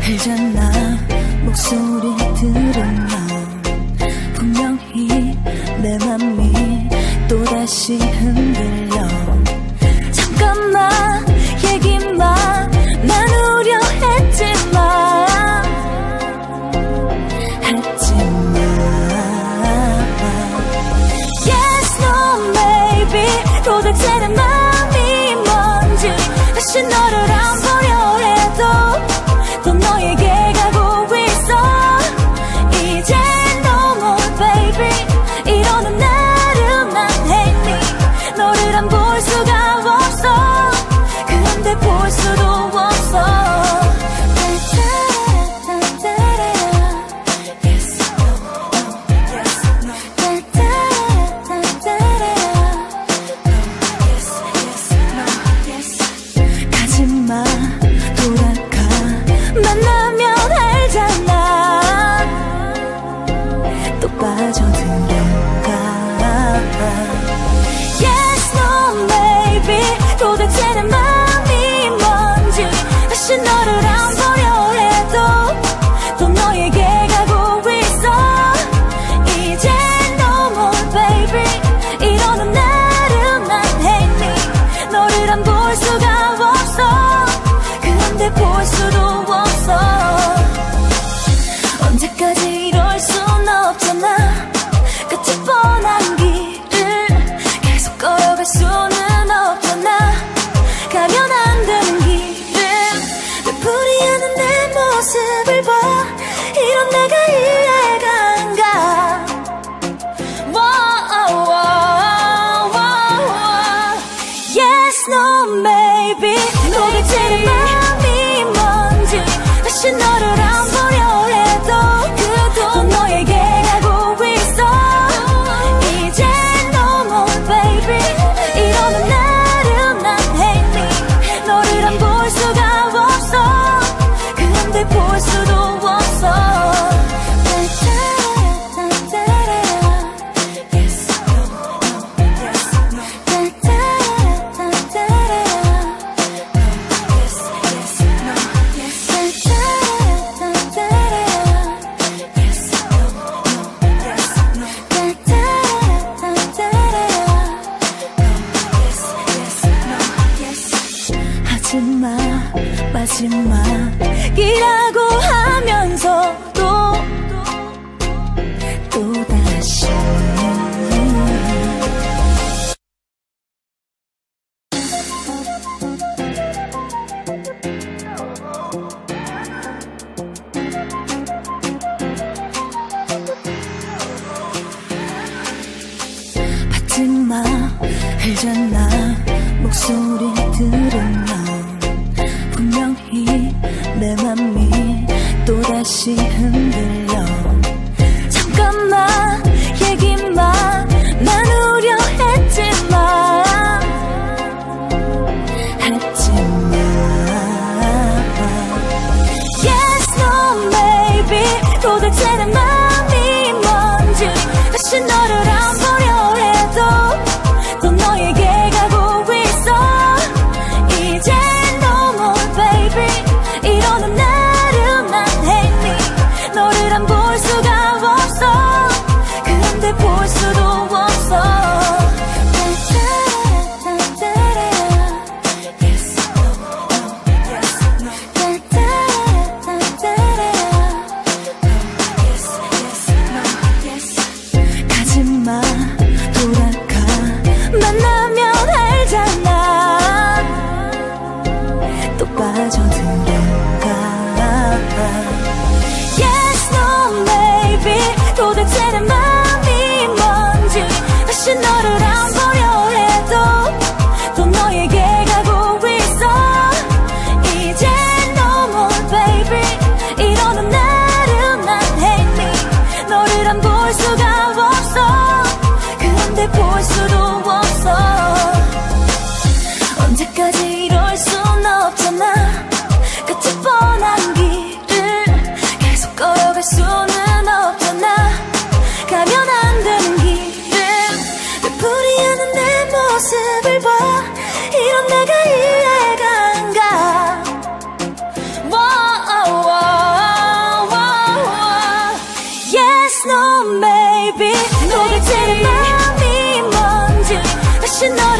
알잖아. 목소리 들으면 분명히 내 맘이 또다시 흔들려. 잠깐만 얘기만 나누려 했지만 Yes, no, maybe 도대체 내 맘이 뭔지 다시 너를 안 보려 해도 또 너에게 가고 있어. 이제 no more baby 이러는 나를 난 hate me. 너를 안 볼 수가 없어. 근데 볼 수도 없어. 가지마 돌아가 만나면 알잖아. 또 빠져들어가. Yes, no, maybe 도대체 내 맘이 뭔지 다시 너를 안 보려 해도 또 너에게 가고 있어. 이제 no more baby 이러는 나를 난 hate me. 너를 안 볼 수가 없어. 근데 볼 수도 없어. 언제까지 이럴 순 없잖아. 끝이 뻔한 길을 계속 걸어갈 수는 없잖아. 가면 안 되는 길을 왜 불이하는 내 모습을 봐. 이런 내가 이해가 안 가. Yes, no, maybe 도대체 내 맘이 뭔지 다시 너를 안 보려 해도 또 너에게 가고 있어. 이제 no more baby 이러는 나를 난 hate me. 너를 안 볼 수가 없어. 근데 볼 수도 없어. 하지마 마지막이라고 하면서도 또다시 받지마. 알잖아. 목소리 들으면 분명히 내 맘이 또다시 흔들려. 잠깐만 얘기만 나누려 했지만 Yes, no, maybe 도대체 내 맘이 뭔지 다시 너를 안 보려 해도 또 너에게 가고 있어. 이제 no more baby 이러는 나를 난 hate me. 너를 안 볼 수가 없어. 근데 볼 수도 없어. 가지마 돌아가 만나면 알잖아. 또 빠져들어가. Yes, no, maybe 도대체 내 맘이 뭔지 다시 너를 안 보려 해도 또 너에게 가고 있어. 이제 no more baby 이러는 나를 난 hate me. 너를 안 볼 수가 없어. 근데 볼 수도 없어. 언제까지 이럴 순 없잖아. 끝이 뻔한 길을 계속 걸어갈 수는 없잖아. 가면 안 되는 길을 왜 불이하는 내 모습을 봐. 이런 내가 이해가 안 가. 도대체 내 맘이 뭔지 다시 너를